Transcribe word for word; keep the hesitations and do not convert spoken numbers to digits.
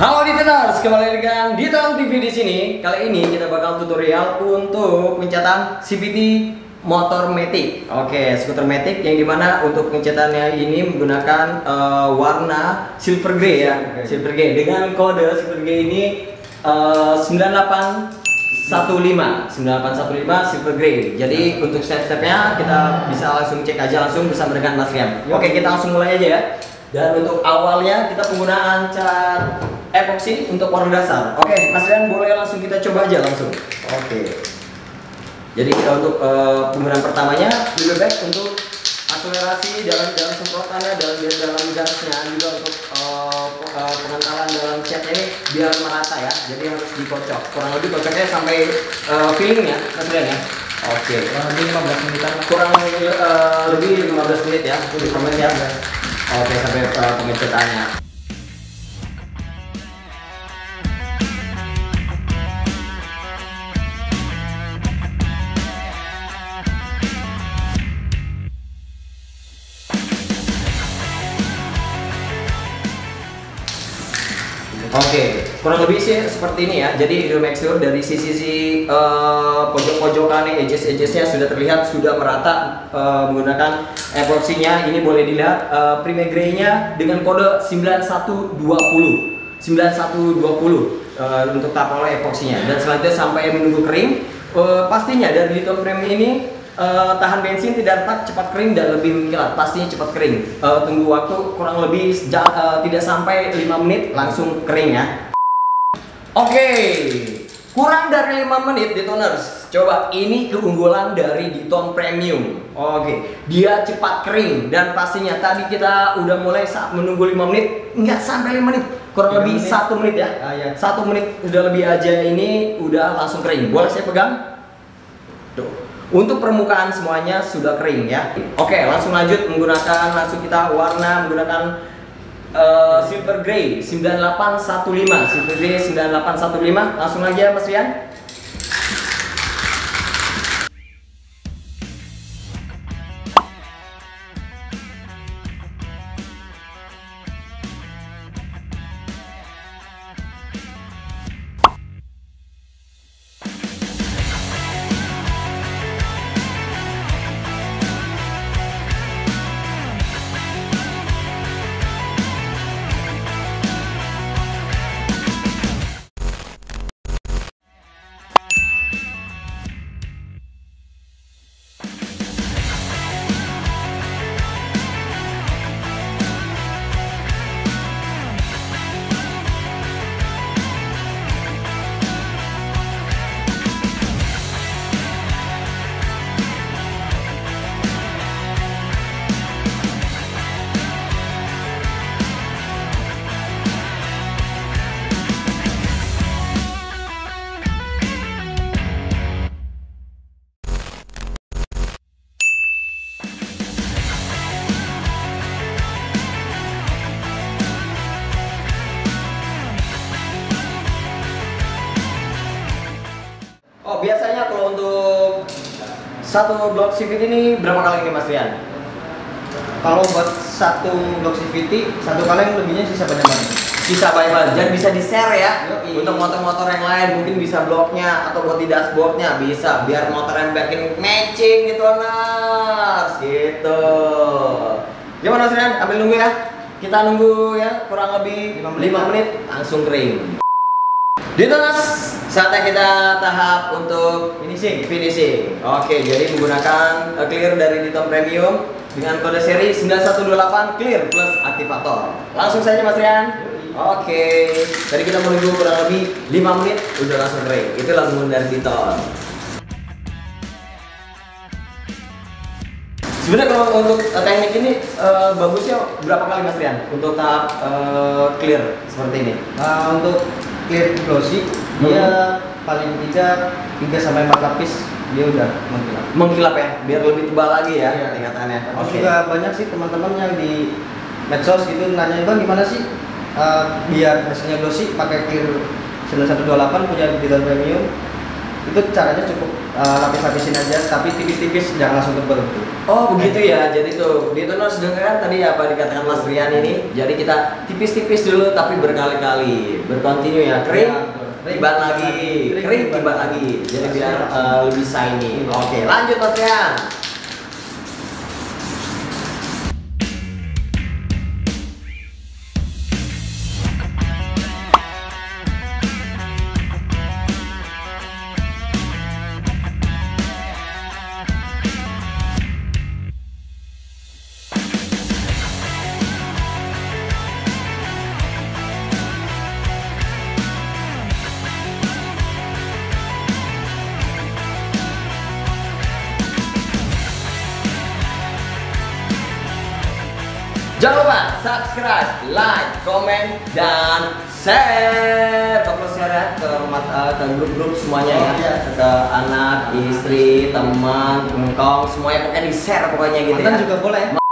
Halo Ditoners, kembali dengan Diton T V di sini. Kali ini kita bakal tutorial untuk pencetatan C V T motor Matic. Oke, skuter Matic yang dimana untuk pencetannya ini menggunakan uh, warna silver grey ya, silver grey dengan kode silver grey ini uh, sembilan delapan satu lima sembilan delapan satu lima silver grey. Jadi untuk step-stepnya kita bisa langsung cek aja langsung bersama dengan Mas Rian. Oke, kita langsung mulai aja ya. Dan untuk awalnya kita penggunaan cat epoxy untuk warna dasar. Oke, Mas Rian boleh langsung kita coba aja langsung. Oke. Jadi kita untuk uh, penggunaan pertamanya lebih baik untuk akselerasi dalam dalam semprotannya dalam dalam gasnya juga untuk uh, uh, pengentalan dalam catnya ini biar merata ya. Jadi harus dikocok. Kurang lebih kocoknya sampai uh, feelingnya, Mas Rian ya. Oke. Kurang lebih lima belas menitan. Kurang uh, lebih lima belas menit ya. Untuk komen ya. Oke, sampai uh, pengecetannya. Oke, kurang lebih sih seperti ini ya. Jadi hidro make sure dari sisi-sisi uh, pojok-pojokan nih, edges-edgesnya sudah terlihat sudah merata uh, menggunakan epoxinya. Ini boleh dilihat uh, prime grey-nya dengan kode sembilan satu dua nol sembilan satu dua nol uh, untuk tahap awal epoxinya. Dan selanjutnya sampai menunggu kering. Uh, pastinya dari Diton Premium ini Uh, tahan bensin, tidak retak, cepat kering dan lebih mengkilat. Pastinya cepat kering. Uh, tunggu waktu kurang lebih uh, tidak sampai lima menit langsung kering ya. Oke, okay. Kurang dari lima menit Ditoners. Coba ini keunggulan dari Diton Premium. Oke, okay. Dia cepat kering dan pastinya tadi kita udah mulai saat menunggu lima menit, nggak sampai lima menit, kurang lebih satu menit ya. Ah, ya. Satu menit udah lebih aja ini udah langsung kering. Boleh saya pegang? Tuh. Untuk permukaan semuanya sudah kering ya. Oke, langsung lanjut menggunakan langsung kita warna menggunakan uh, silver grey sembilan delapan satu lima silver grey sembilan delapan satu lima. Langsung aja Mas Rian. Oh, biasanya kalau untuk satu blok C V T ini berapa kali ini Mas Rian? Kalau buat satu blok C V T satu kaleng lebihnya sisa banyak banget. Sisa banyak banget. Dan bisa di share ya. Yoi. Untuk motor-motor yang lain mungkin bisa bloknya atau buat di dashboardnya bisa biar motor yang makin matching gitu Nas. Gitu. Gimana Mas Rian? Ambil nunggu ya. Kita nunggu ya kurang lebih lima menit langsung kering. Ditoners, saatnya kita tahap untuk Finishing. finishing. Oke, jadi menggunakan uh, clear dari Diton Premium dengan kode seri sembilan satu dua delapan clear plus aktivator. Langsung saja Mas Rian. Oke, tadi kita menunggu kurang lebih lima menit udah langsung kering. Itulah keunggulan dari Diton. Sebenarnya kalau untuk uh, teknik ini uh, bagusnya berapa kali Mas Rian untuk tahap uh, clear seperti ini? Nah, untuk clear glossy Hmm. dia paling tidak tiga sampai empat lapis dia udah mengkilap. Mengkilap ya, biar lebih tebal lagi ya Iya. tingkatannya. Terus Oke. juga banyak sih teman-teman yang di medsos gitu nanya, "Bang, gimana sih uh, biar hasilnya glossy pakai clear sembilan satu dua delapan punya Diton Premium?" Itu caranya cukup uh, lapis-lapisin aja, tapi tipis-tipis, jangan langsung tebel. Oh begitu ya, jadi tuh di harus dengarkan tadi apa dikatakan Mas Rian ini. Jadi kita tipis-tipis dulu tapi berkali-kali, berkontinu ya. Kering, tibat lagi, kering, tibat lagi. Jadi biar uh, lebih shiny. Oke, lanjut Mas Rian. Jangan lupa subscribe, like, komen, dan share. Kalau share ya ke rumah, uh, ke grup-grup semuanya Oh, ya, iya. ke anak, istri, teman, engkong, semuanya pokoknya di share pokoknya gitu Mantan ya. juga boleh.